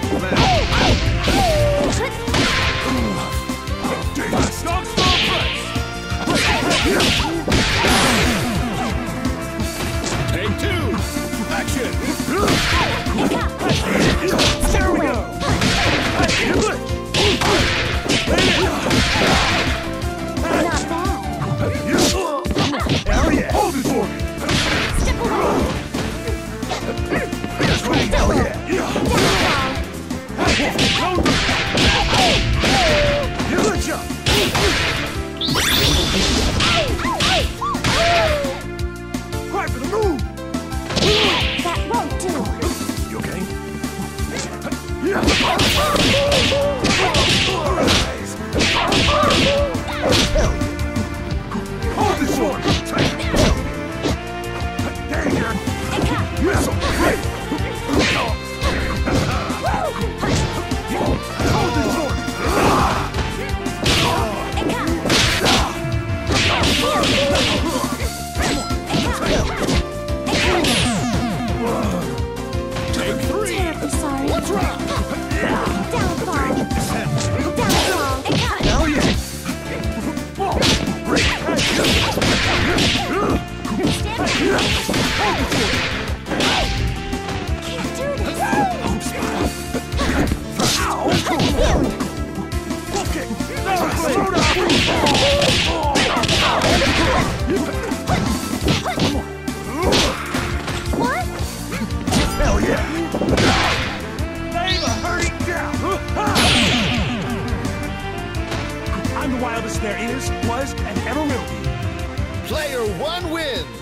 Take two! Action! There we go! Not bad. Hell yeah! Hold it for me! Step away. That's right! Hell yeah! Good job! Right for the move! That won't do. You okay? Hold this sword! Danger! Missile! Great! Hold this sword! Take three! Terribly sorry. What's wrong? Downfall. Downfall. Hell yeah! Can't do this. What? Hell yeah! I'm a hurting down! I'm the wildest there is, was, and ever will be. Player 1 wins!